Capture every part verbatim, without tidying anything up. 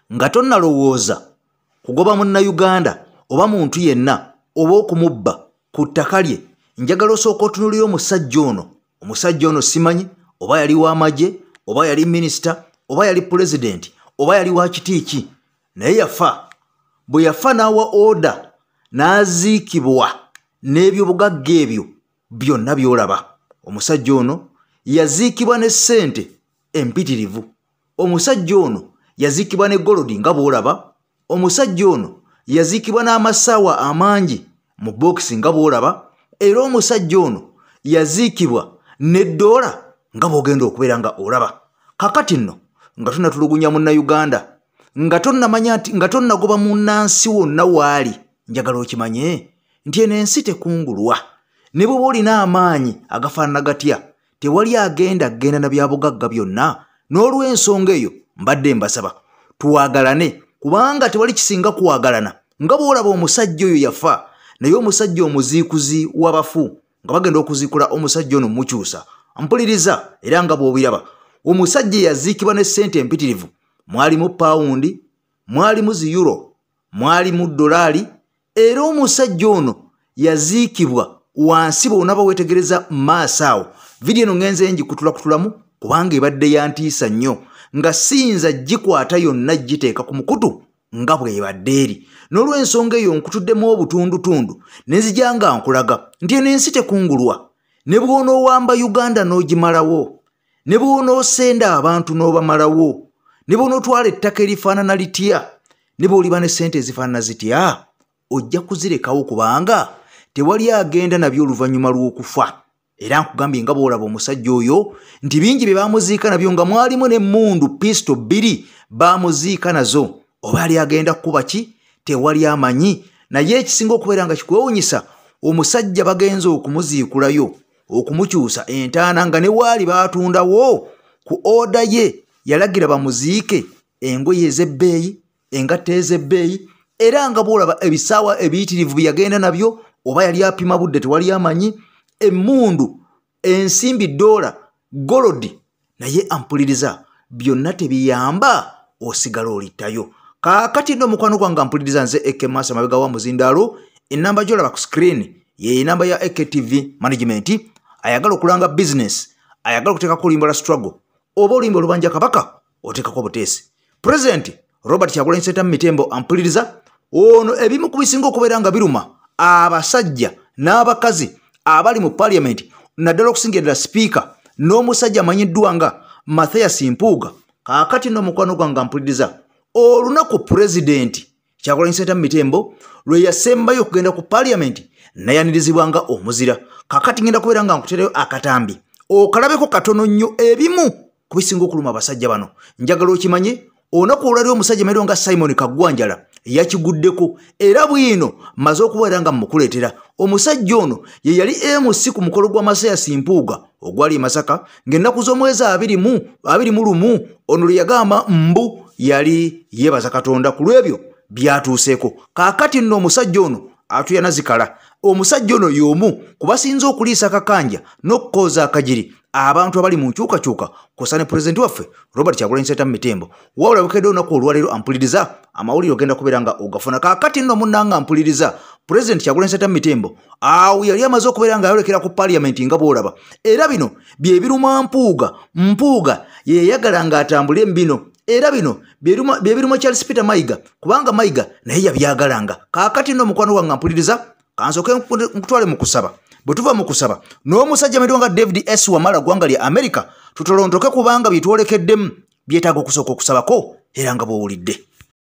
nga tonnalowooza kugoba munnayuganda oba muntu yenna oba okumubba ku ttaka lye, njagala osooka otunuulira omusajja ono. Omusajja ono simanyi oba yali w'amagye oba yali minisita oba yali pulezidenti oba yali wa kitiiki, naye yafa. Bwe yafa n'awa oda n'aziikibwa n'ebyobugagga ebyo byonna by'olaba. Omusajja ono yaziikibwa ne ssente empitirivu. Omusajja ono yaziikibwa ne golodi nga bw'olaba. Omusajja ono yaziikibwa n'amasaawa amangi mu bokisi nga bw'olaba. Era omusajja ono yaziikibwa ne ddoola nga bw'ogenda okubeera nga olaba. Kakati nno nga tonnatulugunya munnayuganda, nga tonnamanya nti nga tonnagoba munnansi wonna waali, njagala okimanye nti eno ensi tekungulwa. Ne bw'oba olina amaanyi agafaanana gatya, tewali agenda genda na byabugagga byonna. N'olw'ensonga eyo mbadde mbasaba twagalane, kubanga tewali kisinga kwagalana. Nga bw'olaba omusajja oyo yafa, naye omusajja omuziikuzi w'abafu nga bagenda okuziikula omusajja ono mukyusa. Mpuliriza era nga bw'obiraba, omusajja yaziikibwa ne ssente empitirivu. Mwalimu pawundi, mwalimu zi euro, mwalimu dolari. Era omusajja ono yaziikibwa wansi bw'onaba weetegereza maaso awo. Vidiyo eno ngenze ngikutulakutulamu kubanga ebadde yantiisa nnyo, nga siyinza gikwata yonna giteeka ku mukutu nga bw'ebadde eri. N'olw'ensonga eyo nkutuddemu obutundutundu ne nzija nga nkulaga nti eno ensi tekungulwa. Ne bw'onoowamba Uganda n'ogimalawo, ne bw'onoosenda abantu n'obamalawo, ne bw'onootwala ettaka erifaanana litya, ne bw'oliba ne ssente ezifaanana zitya, ojja kuzirekawo kubanga tewali agenda nabyo oluvannyuma lw'okufa. Era nkugambye nga bw'olaba omusajja oyo nti bingi bye baamuziika nabyo nga mwalimu n'emmundu pisto bbiri baamuziika nazo. Oba yali agenda kuba ki tewali amanyi, naye ekisinga okubeera nga kikwewuunyisa, omusajja bagenza okumuziikulayo okumukyusa entaana nga ne waali baatundawo ku oda ye yalagira bamuziike engoye ez'ebbeeyi, engatta ez'ebbeeyi. Era nga bw'olaba ebisaawa ebiyitirivu bye yagenda nabyo, oba yali apima budde tewali amanyi, emmundu, ensimbi, dola, golodi. Naye ampuliriza byonna tebiyamba, osigala olittayo. Kaakati nno mukwano gwange ampuliriza, nze Eke Masa mabega wa Muzindaalo. Enamba gy'olaba ku screen ye enamba ya Eke T V Management. Ayagala okulanga business, ayagala okuteekako oluyimba lwa struggle oba oluyimba olubanja kabaka, oteekako buteesi. President Robert Kyagulanyi Ssentamu Mitembo ampuliriza, ono ebimu ku bisinga okubeera nga biruma abasajja n'abakazi abali mu parliament, naddala okusingira speaker n'omusajja amanyiddwa nga Mathias Mpuuga. Kaakati nno mukwano gwange ampuliriza, olunaku president Kyagulanyi Ssentamu Mitembo lwe yasembayo okugenda ku parliament nayanirizibwa nga omuzira. Kakati ngenda kubeera nga nkutereyo akatambi okalabeko katono nnyo ebimu ku bisinga okuluma abasajja bano. Njagala okimanye olunaku olwali omusajja mayiro nga Simon Kagwanjala yakiguddeko, era bwino maze okubeera nga mukuleetera. Omusajja ono ye yali M C ku mukolo gwa Mathias Mpuuga ogwali Masaka ng'ennaku z'omwezi abiri mu abiri mu lumu. Ono lwe yagamba mbu yali yeebaza Katonda ku lw'ebyo byatuuseeko. Kaakati nno omusajja ono atuyana zikala. Omusajja ono y'omu kubasinza okuliisa kakanja n'okukooza akajiri abantu abali mu nkyukakyuka kw'ossa ne pulezidenti waffe Robert Kyagulanyi Ssentamu Mitembo. Wabula bukedde olunaku olwaleero ampuliriza amawulire ogenda kubeera nga ogafuna. Kaakati nno munnanga ampuliriza, pulezidenti Kyagulanyi Ssentamu Mitembo awo yali amaze okubeera nga ayolekera ku parliament nga bw'olaba. Era bino bye biruma Mpuuga. Mpuuga ye yayagala ng'atambule bino. Era bino bye biruma Charles Peter Mayiga kubanga Mayiga naye yabyagalanga. Kaakati nno mukwano wange ampuliriza, kansooke nkutwale mu kusaba. Bwe tuva mu kusaba n'omusajja mayiro nga David S. Wamala ggwanga lya America, tutolontoke kubanga byetwolekeddemu byetaaga okusooka okusabako era nga bw'owulidde.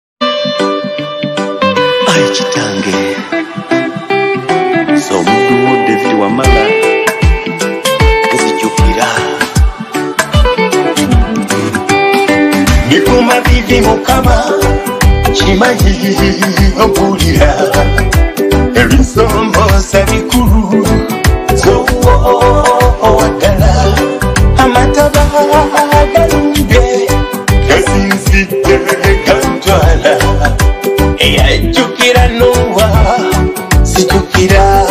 Ayi kitange, so omuntu mu David Wamala nzijukira nikuma bibi mukama kimanyi mpulira ebisomooza bikulu zowagala amataba galunge gasinzidde gantwala eyajjukira Nowa zijjukira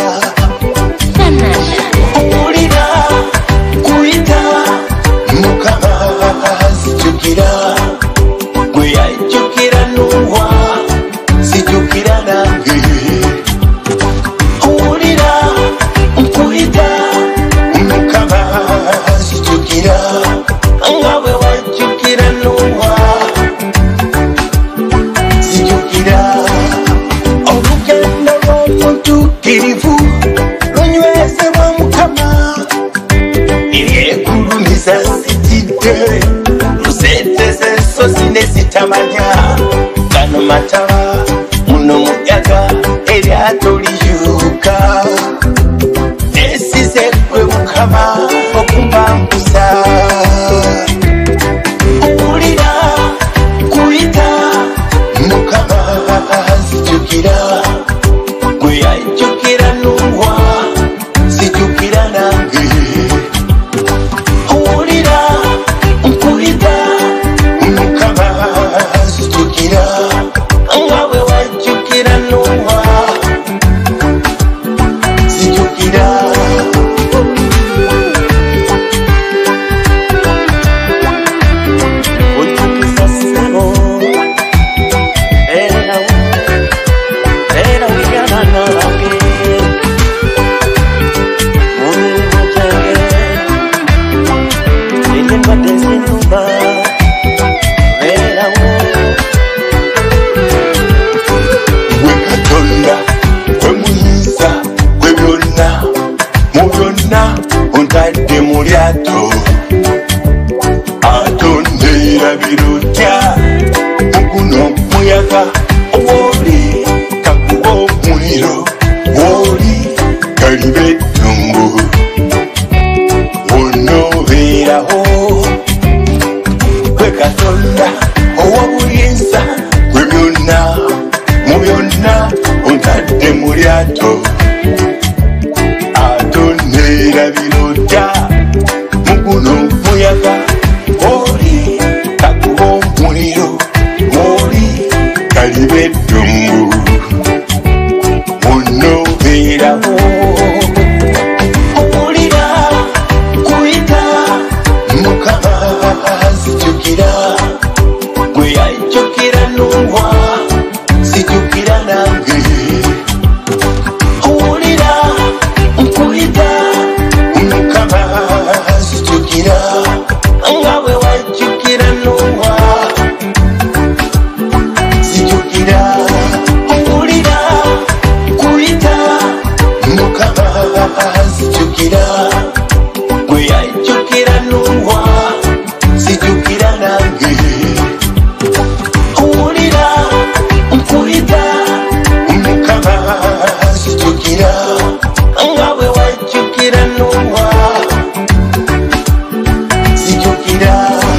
mpulira kuyita mukama zijjukira gwe yajjukira tamanya gano mataba muno muyaga eryato liyuka esize gwe mukama okumbambuza owulira kuyita mukama zijukira gwe yajukira Nuwa zijukira nange owulira nkuyita mukama zijukira ngawe wajukira Nuwa zijukira otukuza sebo era era uyana nange mumilimo gyange endwadde zinuma erawo gwe Katonda gwe muyiza gwe byonna mu byonna ontadde mu lyato atondera birutya muguno muyaga owoli kakuba omuliro woli kalibe eddungu wonna obeerawo gwe Katonda ow'obuyinza gwe byonna mu byonna ontadde mu lyato atondera birutya muguno muyaga woli kakuba omuliro woli kalibe eddungu wonna obeerawo owulira kuyita mukama zijukira gwe yajukira Nuwa zijukira nange owulira nkuyita mukama zijukira ngawe wajukira Nuwa zijukira owulira kuyita mukama zijukira gwe yajukira Nuwa zijukira nange owulira nkuyita mukama zijukira ngawe wajukira Nuwa zijukira.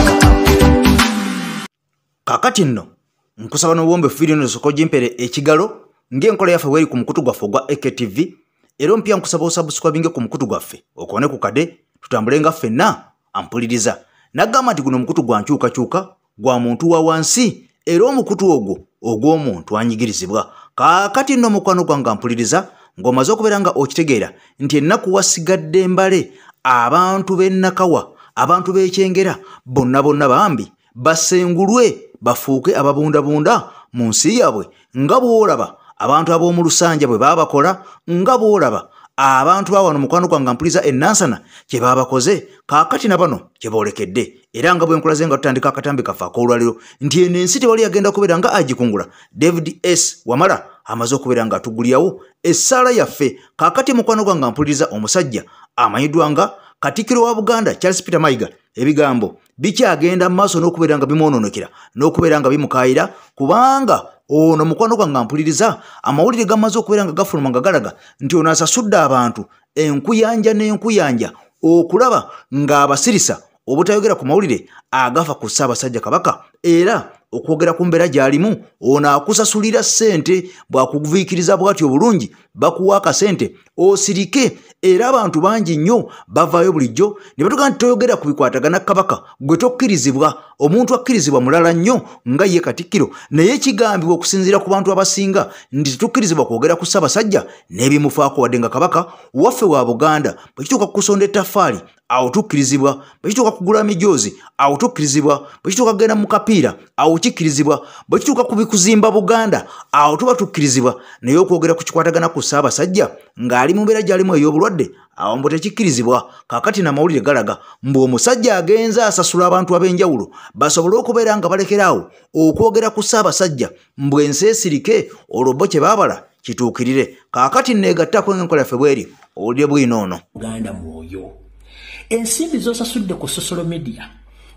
kakati nno nkusaba n'obuwombe video no soko jimpere ekigalo ng'enkola yaffe weri ku mukutu gwaffe ogwa A K T V era mpya nkusaba osubscribinge ku mukutu gwaffe okone ku kade tutambule nga ffenna ampuliriza nagamba nti guno mukutu gwa nkyukakyuka gwa muntu wa wansi era omukutu ogwo ogw'omuntu anyigirizibwa kakati nno mukwano gwange ampuliriza ng'omaze okubeera nga okitegeera nti ennaku wasigadde mbale abantu b'ennakawa abantu b'ekyengera bonna bonna bambi basengulwe bafuuke ababundabunda mu nsi yaabwe nga bw'olaba abantu ab'omu lusanja bwe baabakola nga bw'olaba abantu bawano mukwano gwange ampuliriza ennansana kye baabakoze kaakati na bano kye boolekedde era nga bwe nkulaze nga tutandika akatambi kaffe ak'olwaliro nti eno ensi tewali yagenda kubeera nga agikungula David S. Wamala amaze okubeera nga atugulyawo essaala yaffe kaakati mukwano gwange ampuliriza omusajja amanyiddwa nga Katikkiro wa Buganda Charles Peter Mayiga ebigambo bikyagenda mu maaso n'okubeera nga bimwononokera n'okubeera nga bimukaayira kubanga ono mukwano gwange ampuliriza amawulire gamaze okubeera nga gafuluma nga galaga nti ono asasudde abantu enkuyanja n'enkuyanja okulaba ng'abasirisa obutayogera ku mawulire agafa ku Ssaabasajja Kabaka era okwogera ku mbeera gy'alimu ono akusasulira ssente bw'akuviikiriza bw'atyo bulungi bakuwa akasente osirike era abantu bangi nnyo bavaayo bulijjo ne batuga nti toyogera ku bikwatagana Kabaka gwe tokkirizibwa omuntu akkirizibwa mulala nnyo nga ye Katikkiro naye ekigambibwa okusinziira ku bantu abasinga nti tetukkirizibwa kwogera ku Ssaabasajja n'ebimufaako wadde nga Kabaka waffe wa Buganda bwe kituuka ku kusonda ettaffaali awo tukkirizibwa bwe kituuka kugula mijoozi awo tukkirizibwa bwe kituuka kugenda mu kapiira awo kikkirizibwa bwe kituuka ku bikuzimba Buganda awo tuba tukkirizibwa naye okwogera ku kikwatagana ku Ssaabasajja ng'ali mu mbeera gy'alimu ey'obulwadde awo mbu tekikkirizibwa kaakati n'amawulire galaga mbu omusajja agenza asasula abantu ab'enjawulo basobole okubeera nga balekeraawo okwogera ku Ssaabasajja mbu ensi esirike olwo bo kye baabala kituukirire kaakati neegattako ng'enkola yaffe bweri owulire bwino ono Buganda mwoyo ensimbi z'osasudde ku social media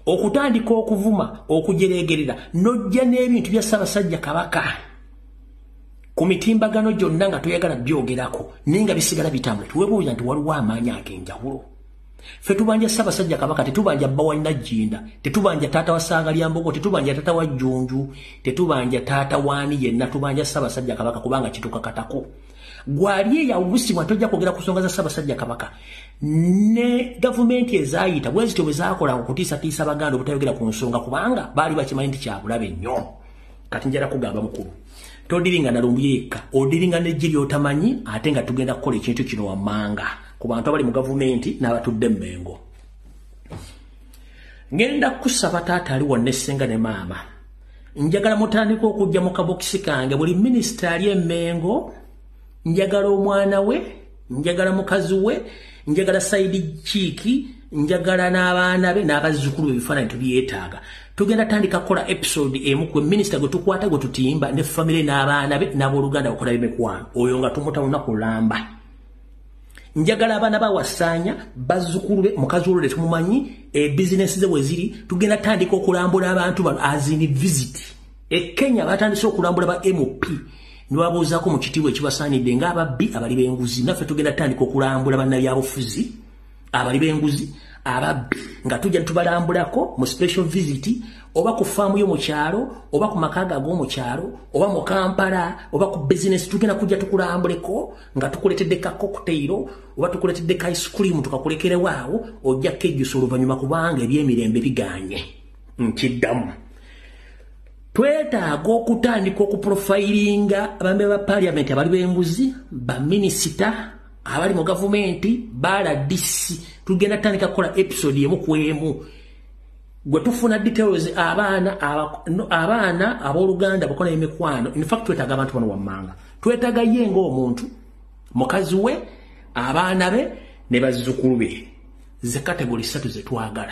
okutandika okuvuma okujeregerera nojja n'ebintu bya Ssaabasajja Kabaka ku mitimbagano gyonna nga toyagala byogerako nenga bisigala bitambula tuwebuuza nti waliwo amaanyi ag'enjawulo ffe tubanja Ssaabasajja Kabaka tetubanja bba wa Najjinda tetubanja taata wa Ssangalyambogo tetubanja taata wa Jjunju tetubanja taata waani yenna tubanja Ssaabasajja Kabaka kubanga kitukakatako gwali ya ubusibwa tojja kwogera ku nsonga za Ssaabasajja Kabaka ne gavumenti ezaayita bwe zityo bwe zaakola okutiisatiisa Baganda obutayogera ku nsonga kubanga baali bakimanyi nti kyabulabe nnyo kati njala kugamba mukulu todiringa na lumbu yekka odiringa n'ejje ly'otamanyi ate nga tugenda kukola ekintu kino wammanga ku bantu abali mu gavumenti n'abatudde Mmengo. Ngenda kusaba taata ali wonna essenga ne maama njagala mutandika okujja mu kabokisi kange buli minisita ali e Mmengo njagala omwana we njagala mukazi we njagala Saidi Chiki njagala n'abaana be n'abazzukulu ebifaananyi tubyetaaga tugenda tandika kukola episode emu kwe minisita gwe tukwata gwe tutimba ne famire n'abaana be n'abooluganda bakola b'emikwano oyo nga tumuta lunaku lulamba njagala abaana bawasaanya bazzukulu be mukazi olwo tumumanyi e bizinesi ze bwe ziri tugenda tandika okulambula abantu bano azini visit e Kenya batandise okulambula ba M P niwabuuzaako mu kitiibwa ekibasaanidde ng'ababbi abali b'enguzi naffe tugenda tandika okulambula bannabyabufuzi abali b'enguzi ababbi nga tujja tubalambulako mu special visit oba ku faamu yo mu kyalo oba ku maka gago mu kyalo oba mu Kampala oba ku business tugenda kujja tukulambuleko nga tukuletedde ka cocktail oba tukuletedde ka ice cream tukakulekerewaawo ojja kejjusa oluvannyuma kubanga ebyemirembe biganye nkiddamu twetaaga okutandika okuprofilinga abambe ba parliament abali b'enguzi baminisita abali mu gavumenti bala D C tugenda tandika kukola episode emu ku emu gwe tufuna details abaana abaana abooluganda bakola emikwano in fact twetaaga abantu bano wammanga twetaaga ye ng'omuntu mukazi we abaana be ne bazzukulu be ze category ssatu ze twagala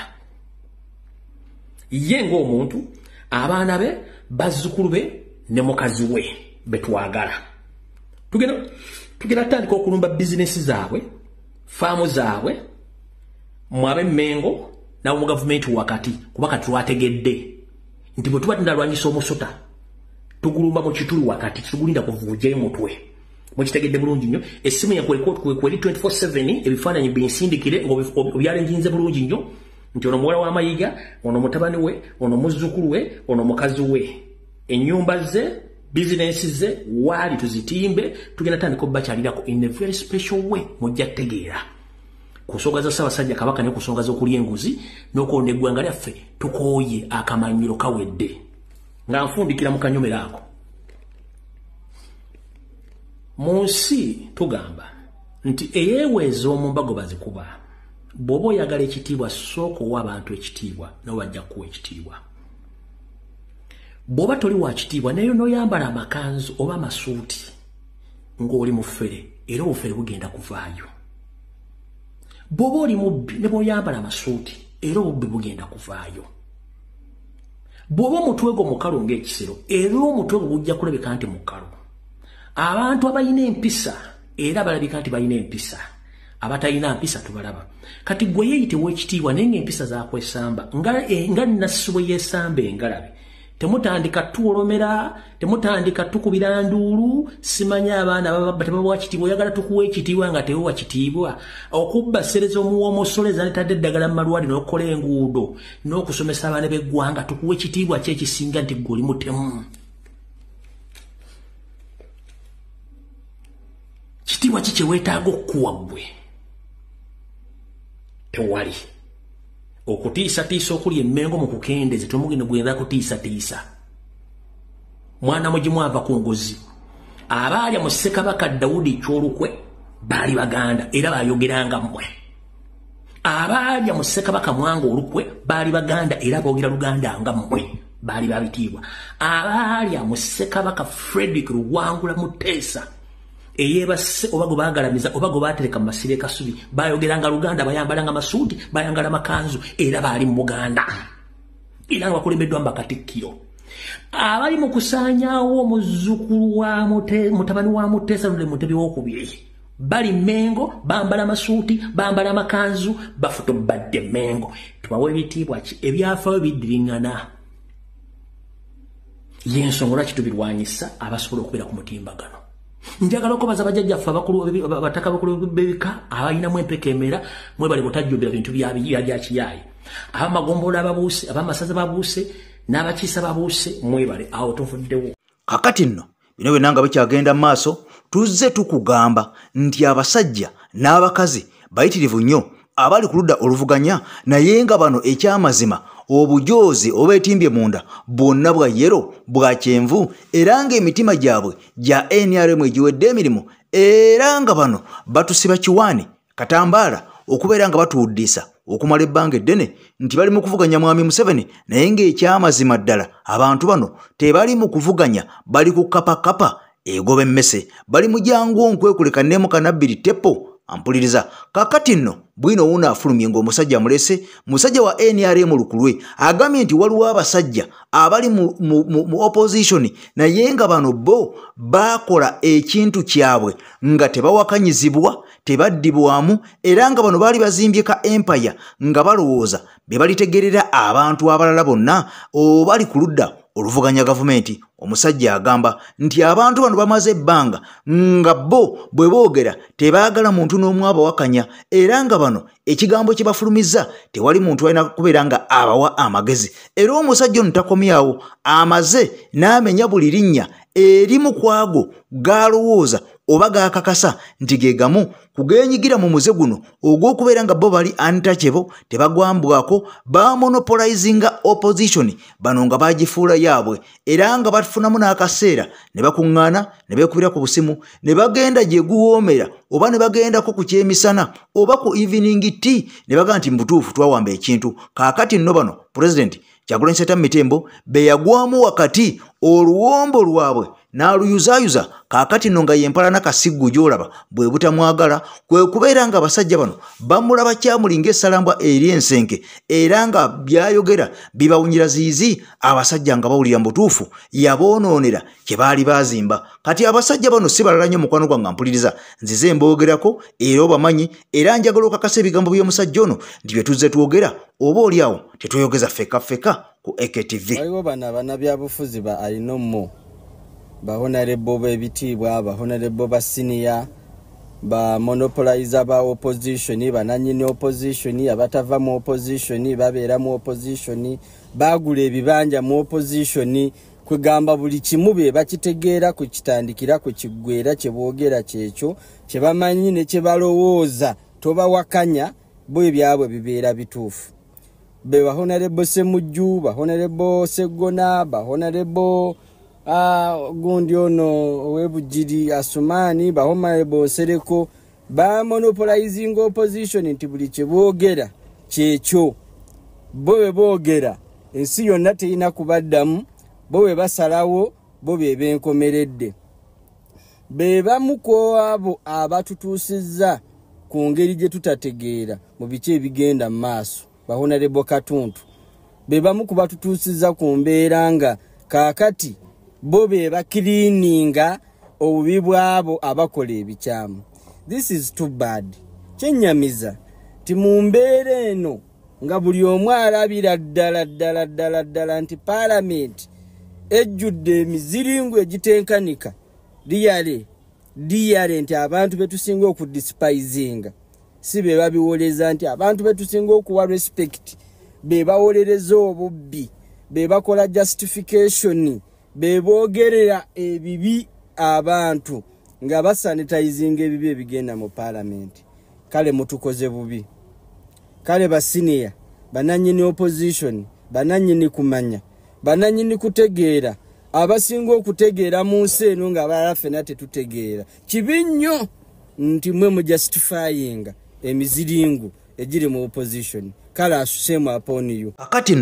ye ng'omuntu abaana be bazzukulu be ne mukazi we betwagala tugenda tugenda tandika okulumba bizinesi zaabwe faamu zaabwe mwabe Mmengo nawo mu gavumenti wakati kuba kati twategedde nti bwe tuba tundalwanyisa omusota tugulumba mu kitulu wakati tugulinda kuvuuja mutwe mukitegedde bulungi nnyo essimu yakweli twenty-four seven ebifaananyi binsindikire ng'obyalenjinze bulungi nnyo nti ono muwala w'amayiga ono mutabani we ono muzzukulu we ono mukazi we ennyumba ze bizinesi ze waali tuzitimbe tugenda tandika obbakyalirako in a very special way mujja tegeera ku nsonga za Ssaabasajja Kabaka ne ku nsonga z'okulya enguzi n'okwonda eggwanga lyaffe tukooye akamanyiro kawedde nga nfundikira mu kanyomero ako mu nsi tugamba nti eyeeweeza omu mbago bazikuba bw'oba oyagala ekitiibwa sooka owa abantu ekitiibwa nabo bajja kuwa ekitiibwa bw'oba toli wa kitiibwa naye n'oyambala amakanzu oba amasuuti ng'oli mufere era obufere bugenda kuvaayo bw'oba oli mubbi ne bw'oyambala amasuuti era obubbi bugenda kuvaayo bw'oba omutwe gwo mukalu ng'ekisero era omutwe gwo gujja kulabika nti mukalu abantu abalina empisa era balabika nti balina empisa abatalina mpisa tubalaba kati gwe yeeyite w'ekitiibwa naye ng'empisa zaakwesamba nga, e, nga nassi bwe yeesamba engalabe temutandika tuwolomera temutandika tukubira nduulu simanya abaana babba tebawa kitiibwa oyagala tukuwa ekitiibwa nga tewewa kitiibwa okubba sereza omuwa omusoleza netadde eddagala mu malwaliro n'okukola enguudo n'okusomesa abaana b'eggwanga tukuwa ekitiibwa ki ekisinga nti gwe oli mutemu kitiibwa ki kye weetaaga okukuwa ggwe tewali okutiisatiisa okuli Emmengo mu kukendeze tomugenda gwenda kutiisatiisa mwana mugimu ava ku ngozi abaalya mu Ssekabaka Dawudi kyolukwe baali Baganda era baayogeranga mmwe abaalya mu Ssekabaka Mwanga olukwe baali Baganda era boogera Luganda nga mmwe baali babitiibwa abaalya mu Ssekabaka Frederick Luwangula Muteesa eyebase oba gwe baagalamiza oba gwe baatereka mu masiro ekasubi baayogeranga Luganda bayambalanga masuuti bayangala makanzu era baali mu Buganda era nga bakulembeddwa mbakatikkiro abali mu kusaanyaawo omuzzukulu wa mutabani wa Muteesa Lule Mutebi w'okubiri bali Mengo bambala masuuti bambala makanzu bafuto badde Mengo tubawe bitibwa ki ebyafa bidiringana yensongola kitubirwanyisa abasobola okubera ku mutimbagano njagala okubaza abajjajjaffe abakulu abataka bakulu bebika abayina mu empekemera mwe bali butajjubira bintu bya bya kiyayi abamagombola ababuuse abamasaza babuuse n'abakiisa babuuse mwe bali awo tofuddewo kakati nno bino byenanga bikyagenda maaso tuzze tukugamba nti abasajja n'abakazi bayitirivu nnyo abali ku ludda oluvuganya naye nga bano ekyamazima obujozi obetimbye munda bonna bwa yero bwa kyenvu era ng'emitima gyabwe gya N R M egiwedde emirimu era nga bano batusiba kiwaani katambaala okubeera nga batuwuddisa okumala ebbanga eddene nti bali mu kuvuganya mwami Museveni naye ng'ekyamazima ddala abantu bano tebali mu kuvuganya bali ku kapakapa egoba emmese bali mu jangu onkwekuleka nneemu kanabbiri tepo ampuliriza kakati nno bwino wuno afulumye ng'omusajja mulese musajja wa N R M lukulwe agambye nti waliwo abasajja abali mu, mu, mu, mu opposition naye nga bano bo bakola ekintu kyabwe nga tebawakanyizibwa tebaddibwamu era nga bano baali bazimbye ka empire nga balowooza be balitegerera abantu abalala bonna obali ku ludda oluvuganya gavumenti omusajja agamba nti abantu bano bamaze ebbanga nga bo bwe boogera tebaagala muntu n'omu abawakanya era nga bano ekigambo kye bafulumizza tewali muntu alina kubeera nga abawa amagezi era omusajja ono takomyawo amaze n'amenya buli linnya erimu kwago gaalowooza oba gaakakasa nti ge gamu kugeenyigira mu muze guno ogw'okubeera nga bo bali untouchable tebagwambwako bamonopolizinga opposition bano nga bagifuula yaabwe era nga bafunamu n'akaseera ne bakuŋŋaana ne beekubira ku busimu ne bagenda gye guwoomera oba ne bagendako ku kyemisana oba ku evening tea ne bagaa nti mubutuufu twawamba ekintu kaakati nno bano pulezidenti Kyagulanyi Ssentamu Mitembo be yagwamu wakati oluwombo lwabwe n'aluyuzaayuza kaakati nno nga yempalana kasiggu gy'olaba bwe butamwagala kwe kubeera nga abasajja bano bamulaba kyamulinga essalambwa eri ensenke era nga byayogera bibawunyira ziizi abasajja nga bawulira mbutuufu yaboonoonera kye baali baazimba kati abasajja bano si balala nnyo mukwano gwange mpuliriza nzize mboogerako era obamanyi era njagala okakasa ebigambo by'omusajja ono nti bye tuzze twogera oba oliawo tetweyogeza feka feka ku A K T V. Waliwo bano abannabyabufuzi ba alinomo ba honorable b'ebitiibwa ba honorable ba senior ba monopolizer ba opposition bananyini opposition abatava mu opposition babeera mu opposition bagula ebibanja mu opposition kwegamba buli kimu be bakitegeera ku kitandikira ku kiggwera kye boogera kyekyo kye bamanyi ne kye balowooza tobawakanya bo ebyabwe bibeera bituufu be ba honorable Semujju ba honorable Segona ba honorable Uh, gundi ono webujiri Asumani ba honorable Sereko ba monopolizing opposition nti buli kye boogera kyekyo bo be boogera ensi yonna teyina kubaddamu bo be basalawo bo be benkomeredde be bamu ku abo abatutuusizza ku ngeri gye tutategeera mu biki ebigenda mu maaso ba honorable Katuntu be bamu ku batutuusizza ku mbeera nga kaakati bo be bakiliininga obubi bwabo abakola ebikyamu. This is too bad. Kyenyamiza ti mu mbeera eno nga buli omu alabira ddala ddala ddala ddala nti parliament ejjudde emiziringo egitenkanika liyale liyale nti abantu betusinga okudisipizinga si be babiwoleza nti abantu betusinga okuwa respect be bawolereza obubbi be bakola justification bebogerera ebibi abantu nga basanitizinga ebibi ebigenda mu parliament. Kale mutukoze bubi. Kale ba senior bananyini opposition bananyini kumanya bananyini kutegeera abasinga okutegeera mu nsi eno nga abalaffe tetutegeera kibi nnyo nti mwe mu justifying emiziringu egiri mu opposition. Kale asusemu upon you. Akati nno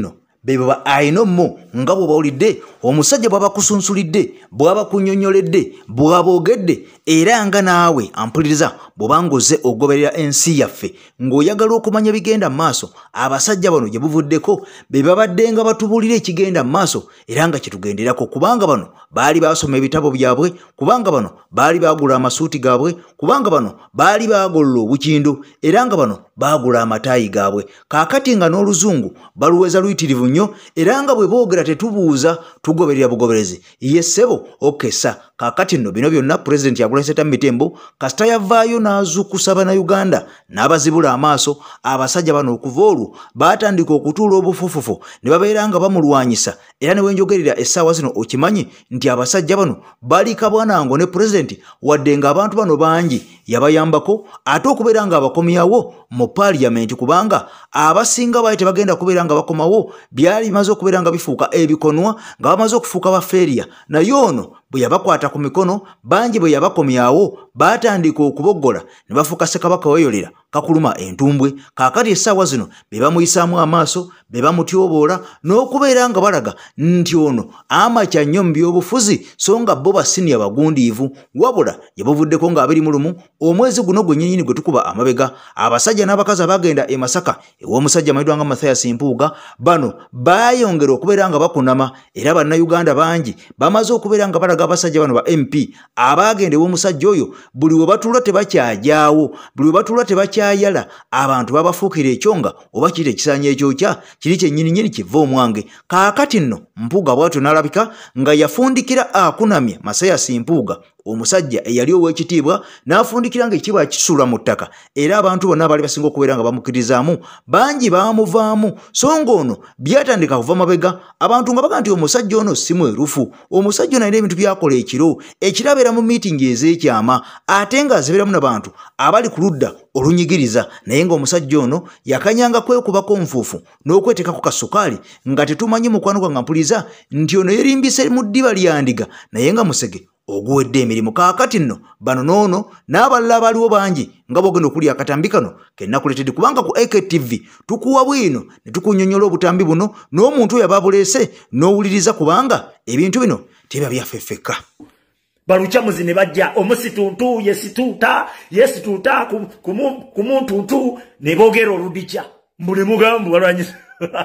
beba ayinomo nga bwe bawulidde omusajja bwaba kusunsulidde bwaba kunnyonnyoledde bwaba ogedde era nga naawe ampuliriza bw'obanga ozze ogoberera ensi yaffe ng'oyagala okumanya bigenda mu maaso abasajja bano gye buvuddeko be babadde nga batubuulira ekigenda mu maaso era nga kitugenderako kubanga bano baali basoma ebitabo byabwe kubanga bano baali bagula amasuuti gaabwe kubanga bano baali bagolola obukindo era nga bano bagula amataayi gaabwe kaakati nga n'oluzungu baluweza luyitirivu nnyo era nga bwe boogera tetubuuza tugoberera bugoberezi ye ssebo okesa kaakati nno bino byonna pulezidenti yakuleseta mitembo kasita yavaayo n'azuukusa bannayuganda n'abazibula amaaso abasajja bano okuva olwo baatandika okutuula obufufufu ne babeera nga bamulwanyisa era ne wenjogerera essaawa zino okimanyi nti abasajja bano bali kabwanango ne pulezidenti wadde nga abantu bano bangi yabayambako ate okubeera nga abakomyawo mu paaliyamenti kubanga abasinga baali tebagenda kubeera nga bakomawo byali bimaze okubeera nga bifuuka ebikonwa nga bamaze okufuuka bafeeriya naye ono bwe yabakwata ku mikono bangi bwe yabakomyawo baatandika okuboggola ne bafuuka ssekabaka weyolera kakuluma entumbwe kaakati essaawa zino be bamuyisaamu amaaso be bamutyoboola n'okubeera nga balaga nti ono amakya nnyo mu byobufuzi so nga bo basiniya bagundiivu wabula yabavuddeko nga abiri mu lumu omwezi guno gwennyini gwe tukuba amabega abasajja n'abakazi abagenda e Masaka ew'omusajja amayitibwa nga Mathias Mpuuga bano baayongera okubeera nga bakunama era bannayuganda bangi bamaze okubeera nga balaga abasajja bano ba M P abagenda ew'omusajja oyo buli we batuula tebakyajaawo buli we batuula tebakyayala abantu babafuukira ekyonga oba kiyita ekisaanya ekyokya kiri kyennyininyini kiva omwange kaakati nno Mpuuga bw'atyo n'alabika nga yafundikira akunamye Mathias Mpuuga omusajja eyali ow'ekitiibwa n'afundikira nga ekitiibwa kisuula mu ttaka era abantu bonna abaali basinga okubeera nga bamukkirizaamu bangi baamuvaamu so ng'ono byatandika kuva mabega abantu nga baga nti omusajja ono si mwerufu omusajja ono alina ebintu byakola ekiro ekiro abeera mu miitingi ez'ekyama ate ng'azibeeramu n'abantu abali ku ludda olunyigiriza naye ng'omusajja ono yakanyanga kwekubako nfuufu n'okweteekako kasukaali nga tetumanyi mukwano gwange mpuliriza nti ono yerimbise mu ddiba lya ndiga naye nga musege oguwedde emirimu kaakati nno bano noono n'abalala abaliwo bangi nga bogenda okuli akatambi kano kennakuletedde kubanga ku A K T V tukuwa bwino ne tukunnyonnyola obutambi buno n'omuntu oyo aba abuleese n'owuliriza kubanga ebintu bino teba byaffeffeka balukyamuzi ne bajja omusituntu yesituuta yesituuta ku muntuntu ne boogera oludikya mbu ne mugambu balwanyisa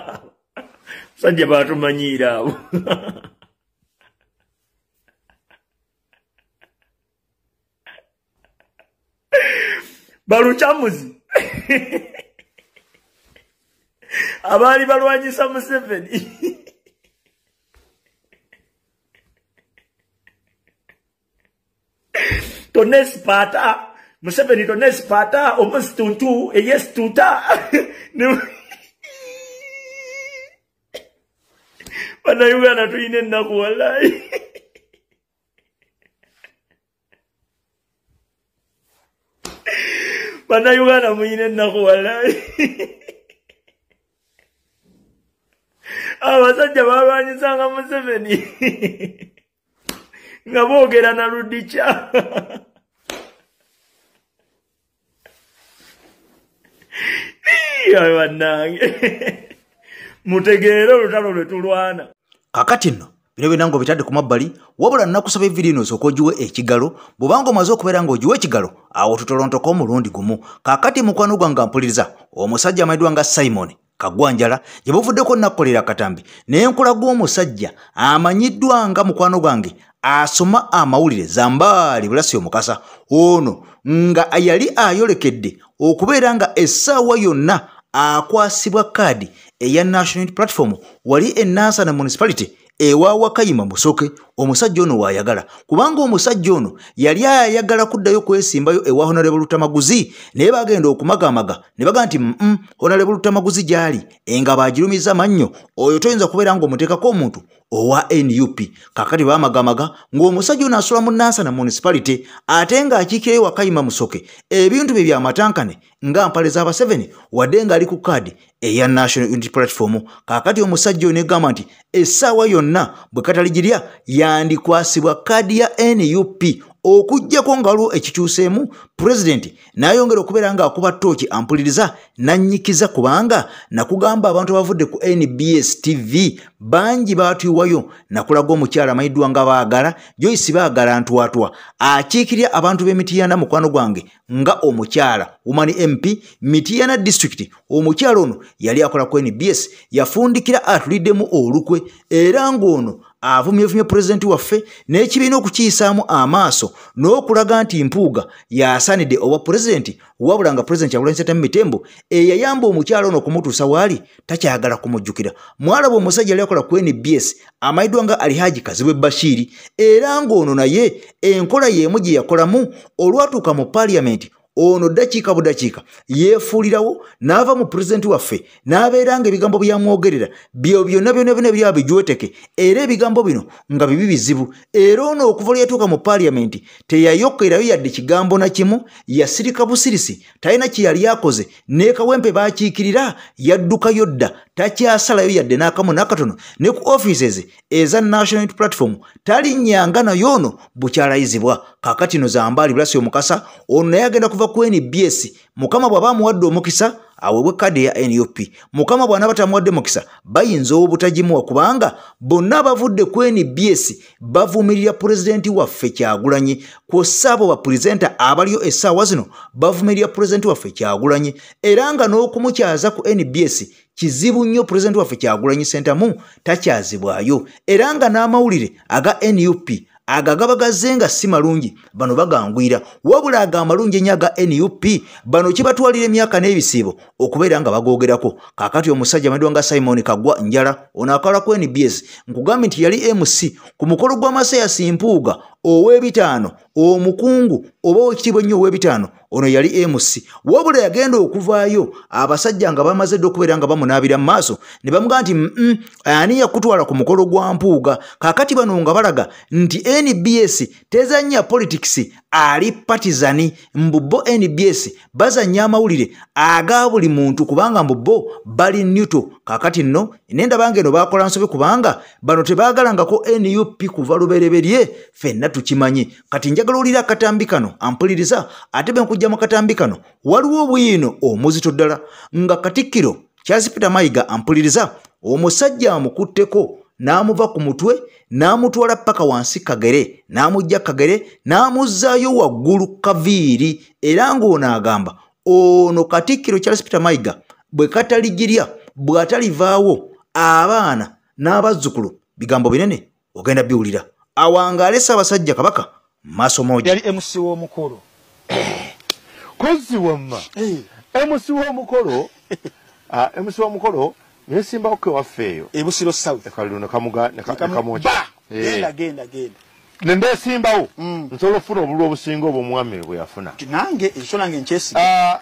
sajja baatumanyiira abo balukyamuzi abaali balwanyisa Museveni tonesipata Museveni tonesipata omusituntu eyesituuta bannayuganda tulina ennaku wallahi bannayuganda muyina ennaku wallahi abasajja balwanyisanga Museveni nga boogera na ludikya bannange mutegeere olutalo lwe tulwana kakati nno bino byonna ng'obitadde ku mabbali wabula nnakusaba evidiyo ino osooka ogiwe ekigalo bw'obanga omaze okubeera ng'ogiwa ekigalo awo tutolontoko omulundi gumu kakati mukwano gwange mpuliriza omusajja amayitibwa nga Simon Kagwanjala gye buvuddeko nnakukolera akatambi naye nkula gw'omusajja amanyiddwa nga mukwano gwange asoma amawulire zambaali bulasi omukasa ono nga yali ayolekedde okubeera nga essaawa yonna akwasibwa kaadi eya National Unity Platform wali e Nansana Municipality ewa Wakayima Musoke omusajja ono waayagala kubanga omusajja ono yali ayagala kuddayo kwesimbayo ewa Honorable Lutamaguzi naye bagenda okumagamaga ne baga nti mm Honorable Lutamaguzi gyali enga bagirumiza mannyo oyo toyinza kubeera ng'omuteekako omuntu owa N U P kakati baamagamaga ng'omusajja ono asula mu Nansana Municipality ate ng'akiikirayo Wakayima Musoke ebintu bye byamatankane nga mpale z'aba Museveni wadde ng'ali ku kaadi eya National Unity Platform kakati omusajja ono egamba nti essaawa yonna bwe kataligirya yandikwasibwa kaadi ya N U P okujjako nga waliwo ekikyuseemu pulezidenti n'ayongera okubeera nga akuba ttooki ampuliriza n'annyikiza kubanga nakugamba abantu abavudde ku N B S T V bangi baatuywayo nakulaga omukyala amanyiddwa nga baagala Joyce baagala ntwatwa akiikirya abantu b'Emityana mukwano gwange nga omukyala Woman M P Mityana District. Omukyala ono yali akola ku N B S yafundikira atuliddemu olukwe era ng'ono avumyevumye pulezidenti waffe n'ekibiina okukiyisaamu amaaso n'okulaga nti mpuuga yasaanidde obwa pulezidenti wabula nga pulezidenti Kyagulanyi Ssentamu Mitembo eyayamba omukyala ono okumutuusa waali takyagala kumujjukira. Mwalaba omusajja yali akola ku N B S amanyiddwa nga Alhaji Kazibwe Bashiri era ng'ono naye enkola y'emu gye yakolamu olwatuuka mu paaliyamenti ono dakiika budakiika yeefuulirawo n'ava mu pulezidenti waffe n'abeera nga ebigambo byamwogerera byo byonna byonna byonna byaba bijweteke era ebigambo bino nga bibi bizibu era ono okuva lwe yatuuka mu paaliyamenti teyayokerayo yadde kigambo na kimu yasirika busirisi talina kye yali akoze ne Kawempe baakiikirira yaddukayo dda takyasalayo yadde n'akamu n'akatono ne ku offices eza National Unity Platform talinnyanga nayo ono bukyalayizibwa. Kaakati no Zambaali Blasio Mukasa ono naye agenda kuva ku N B S mukama bw'aba amuwadde omukisa aweebwe kade ya N U P. Mukama bw'anaaba batamuwadde mukisa bayinza obutagimuwa kubanga bonna abavudde ku N B S bavumirira pulezidenti waffe Kyagulanyi kw'ossa abo bapulezidenta abaliyo essaawa zino bavumirira pulezidenti waffe Kyagulanyi era nga n'okumukyaza ku N B S kizibu nnyo pulezidenti waffe Kyagulanyi Ssentamu takyazibwayo era nga n'amawulire aga N U P agagabagaze nga si malungi bano bagangwira wabula aga amalungi ennyo aga N U P bano kibatwalira emyaka n'ebisiibo okubeera nga bagoogerako. Kaakati omusajja amanyiddwa nga Simon Kagwa Njala ono akola ku N B S nkugambye nti yali M C ku mukolo gw'Amasayasi Mpuuga ow'ebitaano omukungu oba ow'ekitiibwa ennyo ow'ebitaano ono yali M C wabula yagenda okuvaayo abasajja nga bamaze dde okubeera nga bamunaabira mu maaso ne bamugamba nti mm, ani yakutwala ku mukolo gwa Mpuuga. Kaakati bano nga balaga nti N B S tezannya politics ali partizani mbubbo N B S bazannya amawulire aga buli muntu kubanga mbubbo bali neutral. Kaakati nno nenda bange no bakola nsobe kubanga bano tebaagalangako N U P kuva lubereberye ffenna tukimanyi. Kati njagala olira akatambi kano ampuliriza ate be nkujja mu katambi kano waliwo obwino omuzito ddala nga Katikkiro Charles Peter Mayiga ampuliriza omusajja amukutteko n'amuva ku mutwe n'amutwala paka wansi Kagere n'amujja Kagere n'amuzzaayo waggulu Kaviiri era ng'ono agamba ono Katikkiro Charles Peter Mayiga bwe kataligirya bw'atalivaawo abaana n'abazzukulu bigambo binene ogenda biwulira awangaale Ssaabasajja Kabaka maaso moja. Yali M C w'omukolo kozi wamma M C w'omukolo ah M C w'omukolo yesimba oke wafeeyo e Busiro South ekalino kamuga nekamoja genda genda genda nende simbawo nsobola ofuna obululu obusinga obw'omwami bwe yafuna nange ekyo nange nkyesi ah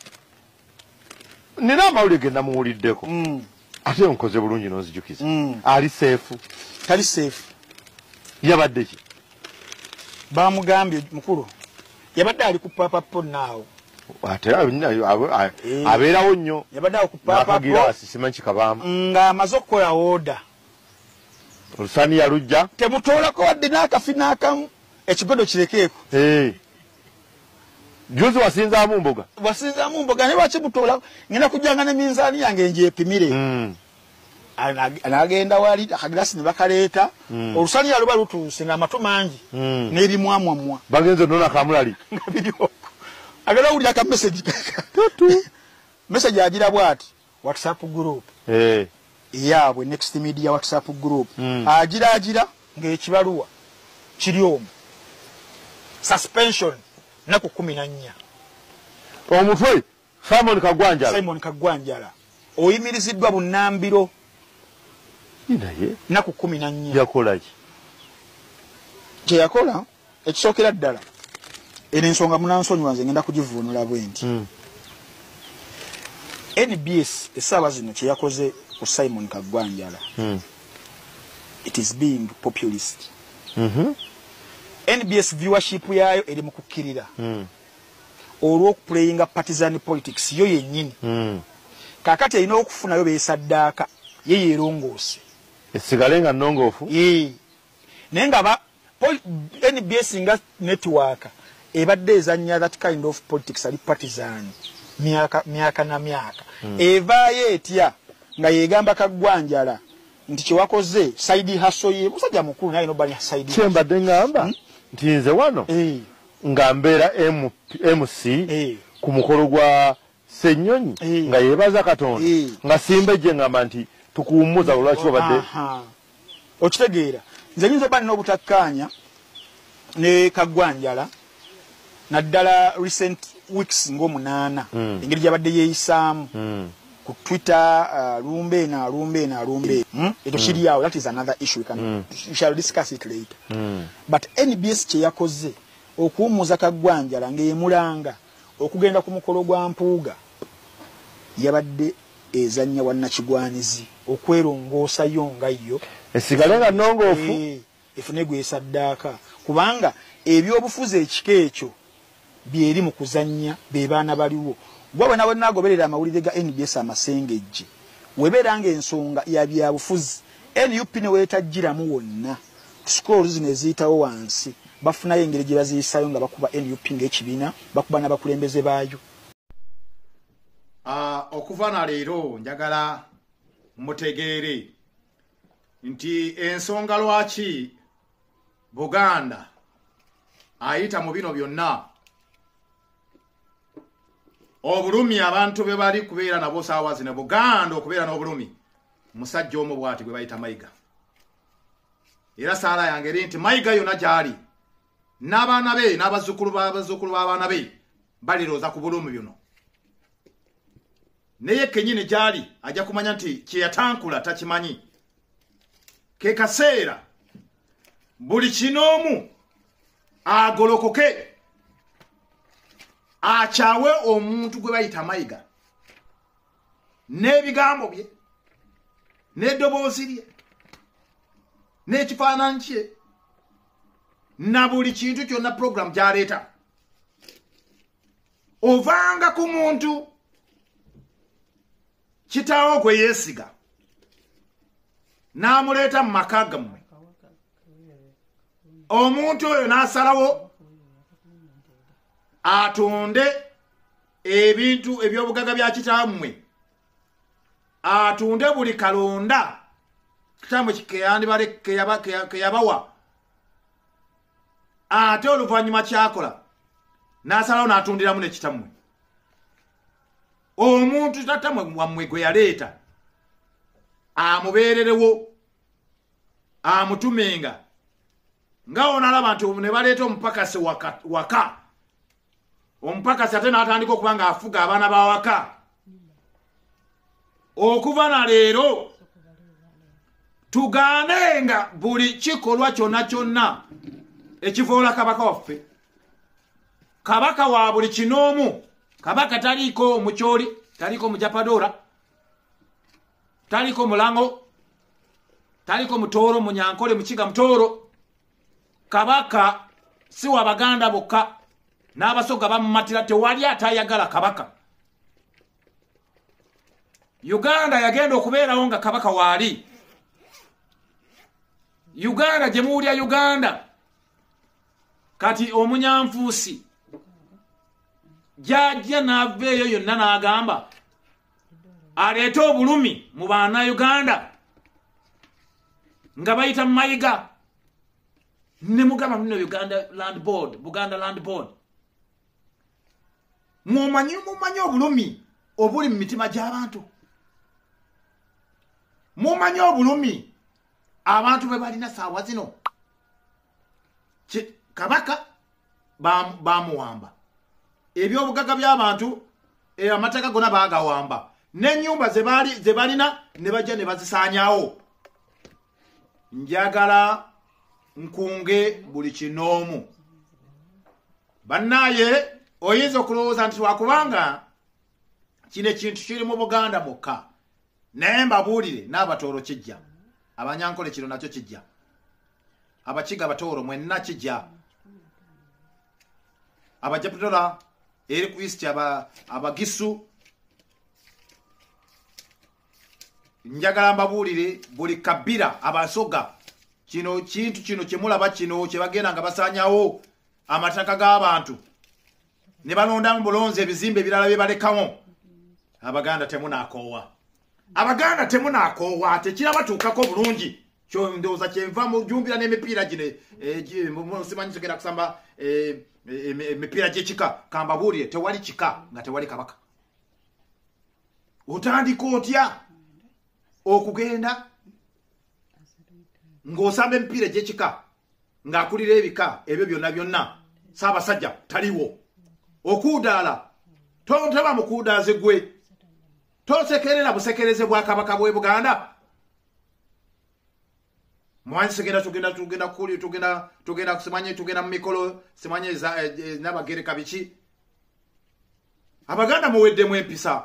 nina amawulire ge namuwuliddeko ate nkoze bulungi n'onzijukiza ali seefu tali seefu yabadde ki bamugambye mukulu yabadde ali ku papa po naawo ate abeerawo nnyo yabadde ali ku papa po simanyi kikabamu nga amaze okukola oda olusani yalujja temutoolako wadde n'akafi n'akamu ekigodo kirekeeko juzi wasinzaamu mboga wasinzaamu mboga naye wakimutoolako ngenda kujjanga ne minzaani yange ngyepimire anagenda wali akagilasi ne bakaleeta olusani yaluba lutuuse ng'amatu mangi n'ebimwamwamwa bagenze nona kamulali nga biriwo agenda owulira ka message tutu message agira bwati WhatsApp group eh yaabwe Next Media WhatsApp group agira agira ng'ekibaluwa kiri omwo suspension naku kumi na nnya omutwe Simon Kagwanjala Simon Kagwanjala oyimiriziddwa bunnambiro naye naku kumi na nnya yakola ki kye yakola ekisookera ddala eno ensonga munansonyiwa nze ngenda kugivuunula bwe nti N B S essaawa zino kye yakoze ku Simon Kagwanjala it is being populist N B S viewership yayo eri mu kukkirira olw'okuplayinga partisan politics yo yennyini kaakati erina okufunayo beesaddaaka ye yeerongoose esigale nga nnongoofu naye nga N B S nga network ebadde ezanya that kind of politics ali partisan miaka miaka na miaka mm. evaayo etya nga yegamba Kagwanjala nti kyewakoze side hustle ye musajja mukulu naye nobali side chemba dengamba hmm? nti nze wano eh nga mbeera M C eh ku mukolo gwa Ssenyonyi eh nga yebaza Katonda eh nga simbeje ngamba nti tukuumuza olwaki babadde aha okitegeera nze nyinza bani n'obutakkaanya ne Kagwanjala naddala recent weeks ng'omunaana mm. engeri gyabadde yeeyisaamu mm. ku Twitter uh, lumbe na lumbe na lumbe mm? eto kiri mm. awo that is another issue we can mm. we shall discuss it later mm. but N B S kye yakoze okuwummuza Kagwanjala ng'emulanga okugenda ku mukolo gwa Mpuuga yabadde ezannya wannakigwanizi okwerongoosa yo nga yo esigale nga nnongoofu e, efune gwesaddaaka kubanga ebyobufuzi ekika ekyo byeri mu kuzannya be baana baliwo gwe bwe nawe nagoberera amawulire ga N B S amasengejje webeera ng'ensonga ya byabufuzi N U P ne weetajjiramu wonna scrolls zino eziyitawo wansi bafunayo engeri gye baziyisayo nga bakuba N U P ng'ekibiina bakuba n'abakulembeze baayo. Uh, okuva na leero njagala mutegeere nti ensonga lwaki Buganda ayita mu bino byonna obulumi abantu be bali kubeera nabo saawa zino Buganda okubeera n'obulumi musajja omu bw'ati gwe bayita Mayiga era saala yange eri nti Mayiga yonna gy'ali n'abaana be n'abazzukulu b'abazzukulu b'abaana be balirooza ku bulumi byono naye kenyini gy'ali ajja kumanya nti kye yatankula takimanyi ke kaseera buli kinoomu agolokoke akyawe omuntu gwe bayita Mayiga n'ebigambo bye n'eddoboozi lye n'ekifaananyi kye na buli kintu kyonna program gy'aleeta ovanga ku muntu kitaawo gwe yeesiga n'amuleeta mu maka gammwe omuntu oyo n'asalawo atunde ebintu ebyobugaga bya kitaammwe atunde buli kalonda kitammwe keyandibale keyabawa ate oluvannyuma kyakola n'asalawo n'atundiramu ne kitammwe omuntu tatamwe wammwe gwe yaleeta amubeererewo amutumenga nga onalaba nti ne baleeta omupakasi waka, waka. Omupakasi ate n'atandika okuba ng'afuga abaana ba waka okuva na leero tugaanenga buli kikolwa kyonna kyonna ekivoola kabaka waffe kabaka wa buli kinoomu kabaka taliko mucholi taliko mujapadora taliko mulango taliko mutoro munyankole mukiga mutoro kabaka si wa Baganda bokka n'abasoga bamumatira tewali atayagala kabaka Uganda yagenda okubeerawo nga kabaka waali Uganda gye muwulya Uganda kati omunyanfuusi jajja n'aveeyo yonna n'agamba aleete obulumi mu baana Uganda nga bayita Mayiga ne mugamba muno Uganda Land Board Buganda Land Board mumanyi mumanyi obulumi obuli mu mitima gy'abantu mumanyi obulumi abantu be balina saawa zino kabaka bamuwamba ebyobugaga by'abantu e amateka gona bagawamba n'ennyumba ze bali ze balina ne bajja ne bazisaanyaawo njagala nkunge buli kinoomu bannaye oyinza okulowooza nti wakubanga kino ekintu kiri mu Buganda mukka naye mbabuulire n'abatooro kijja abanyankole kino nakyo kijja abakiga abatooro mwenna kijja abajaputola eri ku east aba abagisu njagala mbabuulire buli kabira abasoga kino kintu kino kyemulaba kino kyebagenda nga basanyawo amataka g'abantu ne balondamu bulonzi ebizimbe ebirala bye balekawo. Abaganda temunakoowa, Abaganda temunakoowa, tekirabatuukako bulungi. Kyo ndowooza kyenva mujumbira n'emipiira gino simanyi tugenda kusamba emipiira gy'ekika kambabuulire tewali kika nga tewali kabaka. Otandika otya okugenda ng'osamba emipiira gy'ekika ng'akulira ebika ebyo byonna byonna Ssaabasajja taliwo. Okuudaala totaba mukuudaaze gwe, tosekerera busekereze bwa kabaka bw'e Buganda. Mwanyi segenda tugenda tugenda kuli tugenda tugenda kusimanye tugenda mu mikolo simanye za n'abagereka biki. Abaganda muweddemu empisa.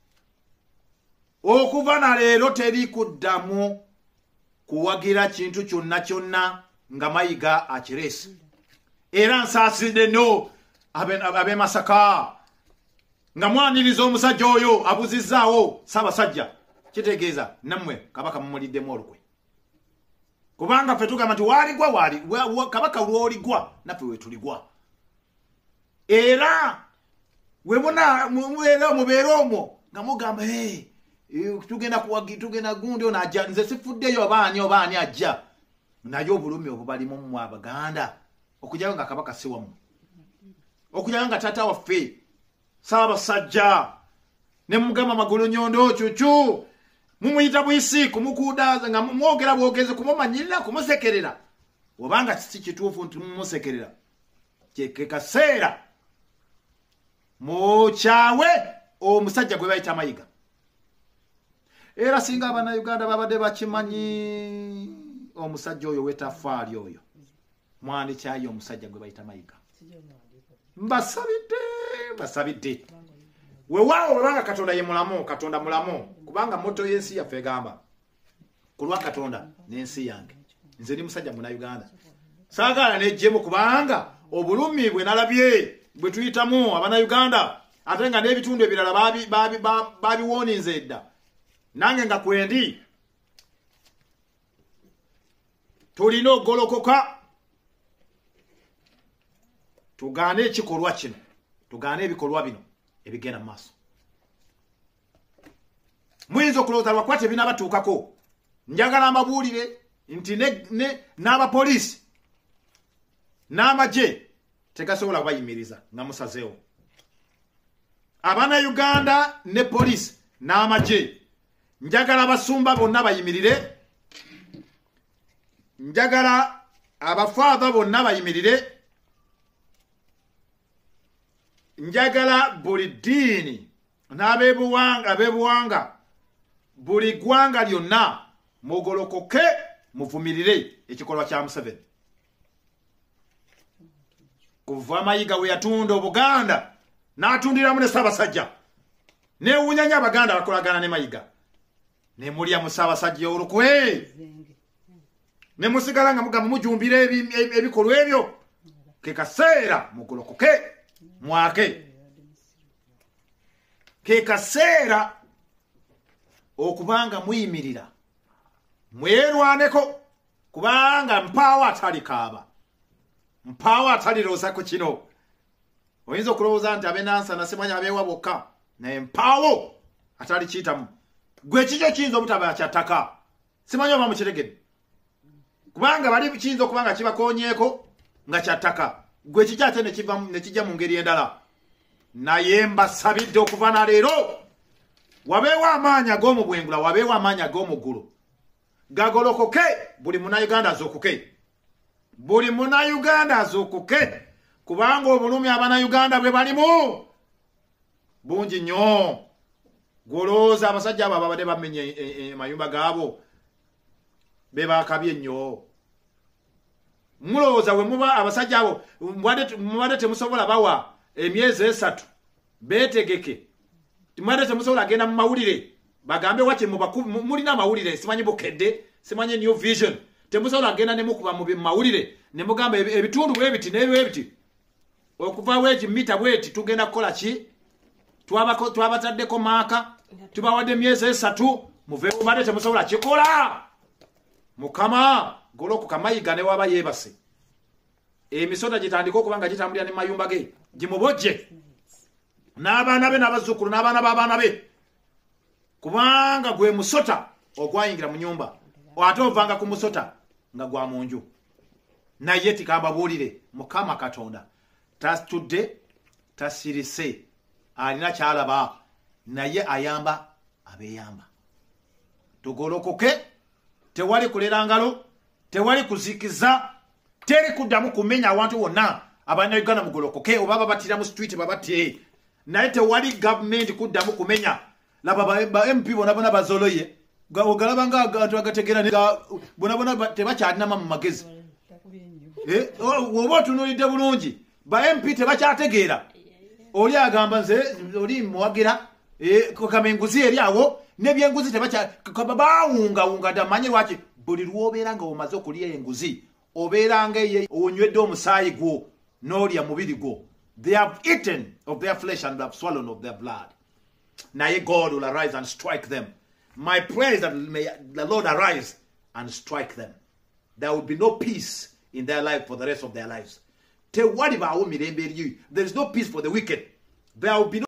Okuva na leero teri kuddamu kuwagira kintu kyonna kyonna nga Mayiga akirese. Era nsaaside no abe abe Masaka nga mwaniriza omusajja oyo abuzizaawo Ssaabasajja, kitegeeza nammwe kabaka mumuliddemu olukwe. Kubanga ffe tugamba nti waaligwa wali kabaka lwoligwa naffe wetuligwa. Era webona mubeera omwo nga mugamba hey, tugenda kuwagi tugenda gundi ono ajja, nze sifuddeyo obaani obaani ajja. Naye obulumi obwo balimu mu Abaganda okujjayo nga kabaka si wamu, okujjayo nga taata waffe Ssaabasajja ne mugamba Magulu Nyondo cucu mumuyita buyisi kumukuudaaza nga mwogera bwogezi kumumanyirira kumusekerera. Obanga si kituufu nti mumusekerera kyeke kaseera mukyawe omusajja gwe bayita Mayiga. Era singa abana Uganda babadde bakimanyi omusajja oyo wetafaali oyo mwani kyayo omusajja gwe bayita Mayiga. Mbasabidde mbasabidde weewaawo olwanga Katonda ye mulamu, Katonda mulamu, kubanga moto y'ensi yaffe egamba kulwa Katonda n'ensi yange. Nze ndi musajja muna Uganda saagala nejjemu kubanga obulumi bwe nalabye bwe tuyitamu abana Uganda ate nga n'ebitundu ebirala babi babi babiwooninze edda nange nga kwendi tulina ogolokoka tugaane ekikolwa kino, tugaane ebikolwa bino ebigenda mu maaso. Muyinza okulowooza lwakwata ebinaabatuukako. Njagala amabuulire nti n'abapoliisi n'amagye tegasobola kubayimiriza nga musazeewo. Abana Uganda ne poliisi n'amagye njagala abasumba bonna bayimirire, njagala abafaadha bonna bayimirire, njagala buli ddiini n'abeebuwanga abeebuwanga buli ggwanga lyonna mugolokoke muvumirire ekikolwa kya Museveni. Kuva Mayiga we yatunda Obuganda n'atundiramu ne Ssaabasajja neewunyanya Abaganda bakolagana ne Mayiga ne mulya mu Ssaabasajja olukwe ne musigala nga mugamba mujumbira ebikolwa ebyo. Ke kaseera mugolokoke mwake, ke kaseera okubanga muyimirira mwerwaneko, kubanga mpaawo atali kaaba, mpaawo atali loosako kino. Oyinza okulowooza nti abenansa nasimanya abeewa bokka, naye mpaawo atali kiyitamu. Gwe kikyo kiyinza obutaba kyattaka, simanyi oba mukiregedde, kubanga bali kiyinza okubanga kibakoonyeeko nga kyattaka. Gwe kijja ate ne kijja mu ngeri endala. Naye mbasabidde okuva na leero wabeewo amaanyi ag'omubwengula, wabeewo amaanyi ag'omuggulu gagolokoke. Buli Munnayuganda azuukuke, buli Munnayuganda azuukuke, kubanga obulumi Abannayuganda bwe balimu bungi nnyo. Golooza abasajja abo babadde bamenye amayumba gaabo be baakabye nnyo. Mulowooza we muba abasajja abo mubadde temusobola bawa emyezi esatu beetegeke, mubadde temusobola agenda mu mawulire bagambe waki mulina amawulire, simanyi Bukedde, simanyi New Vision, temusobola agenda ne mukuba mu mawulire ne mugamba ebitundu bwe biti n'ebyo ebiti okuva weti mita bweti tugenda kukola ki, twabako twabataddeko maaka tubawadde emyezi esatu muveewo, mubadde temusobola kikola. mukama golokoka Mayiga ne waba yebase emisota gitandika okuba nga gitambulira ne mayumba ge gimubojje n'abaana be n'abazzukulu n'abaana b'abaana be kubanga gwe musota ogwayingira mu nyumba ate ovanga ku musota nga gwa mu nju naye tikambabuulire mukama Katonda tasitudde tasirise alina kyalaba naye ayamba abeeyamba tugolokoke tewali kulera ngalo tewali kuzikiza teri kuddamu kumenya awantu wonna Abannayuganda mugolokoke oba babatira mu street babatte naye tewali government kuddamu kumenya laba ba M P bona bona bazoloye galaba nga abantu agategera bona bona tebakyalina mu magezi eh obo tunulidde bulungi ba M P tebakyategeera oli agamba nze oli muwagira eh kokamenguzi eri awo nebyenguzi tebakya baawunga wunga damanye lwaki buli lwobeera nga omaze okulya enguzi obeera nga ye onywedde omusaayi gwo n'olya mubiri gwo. They have eaten of their flesh and have swallowed of their blood. Naye God will arise and strike them. My prayer is that may the Lord arise and strike them. There will be no peace in their life for the rest of their lives. There is no peace for the wicked. There will be no